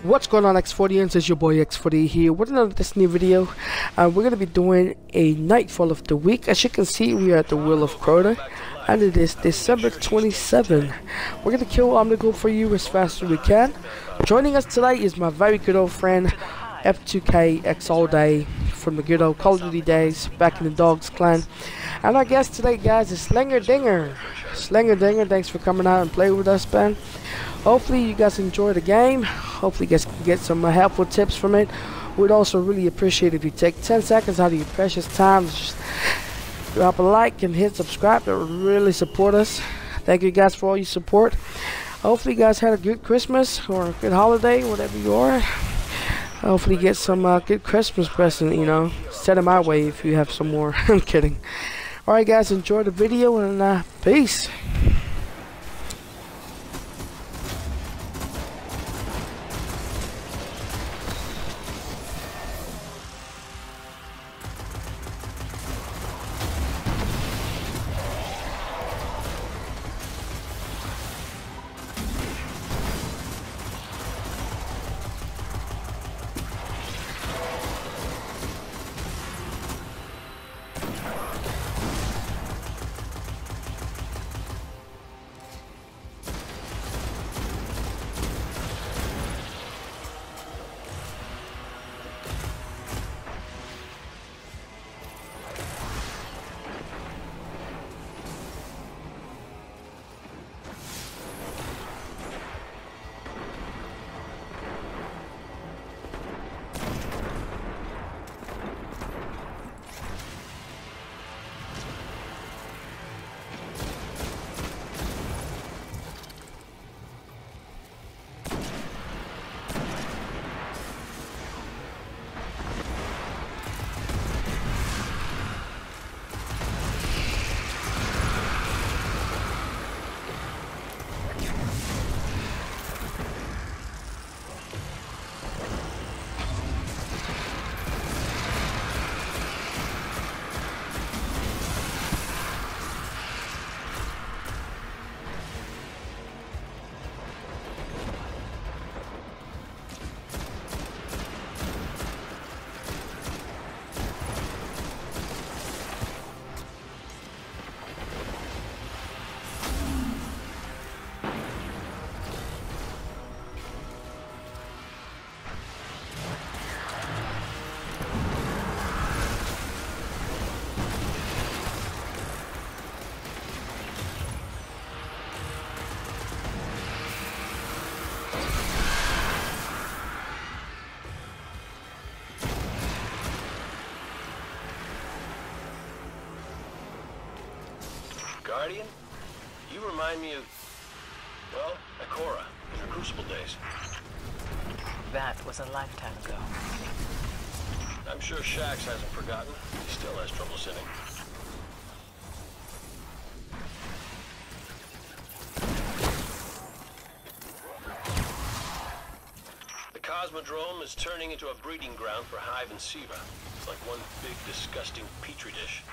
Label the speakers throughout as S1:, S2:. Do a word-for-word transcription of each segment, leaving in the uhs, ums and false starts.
S1: What's going on, X forty-ians? It's your boy X forty here with another Destiny video. Uh, we're going to be doing a Nightfall of the week. As you can see, we are at the Will of Crota, and it is December twenty-seventh. We're going to kill Omnigul for you as fast as we can. Joining us today is my very good old friend F two K X all day from the good old Call of Duty days back in the Dogs clan. And our guest today, guys, is Slinger Dinger. Slinger Dinger, thanks for coming out and playing with us, man. Hopefully you guys enjoy the game. Hopefully you guys can get some uh, helpful tips from it. We'd also really appreciate if you take ten seconds out of your precious time. Just drop a like and hit subscribe. That would really support us. Thank you guys for all your support. Hopefully you guys had a good Christmas or a good holiday, whatever you are. Hopefully you get some uh, good Christmas present, you know. Send them my way if you have some more. I'm kidding. Alright guys, enjoy the video and uh, peace.
S2: Guardian, you remind me of, well, Crota in her Crucible days.
S3: That was a lifetime ago.
S2: I'm sure Shax hasn't forgotten. He still has trouble sitting. The Cosmodrome is turning into a breeding ground for Hive and Siva. It's like one big, disgusting petri dish.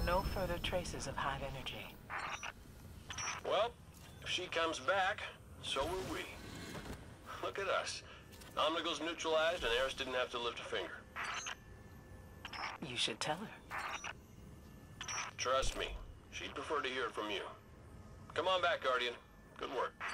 S3: no further traces of hive energy.
S2: Well, if she comes back, so will we. Look at us. Omnigul's neutralized and Eris didn't have to lift a finger.
S3: You should tell her.
S2: Trust me, she'd prefer to hear it from you. Come on back, Guardian. Good work.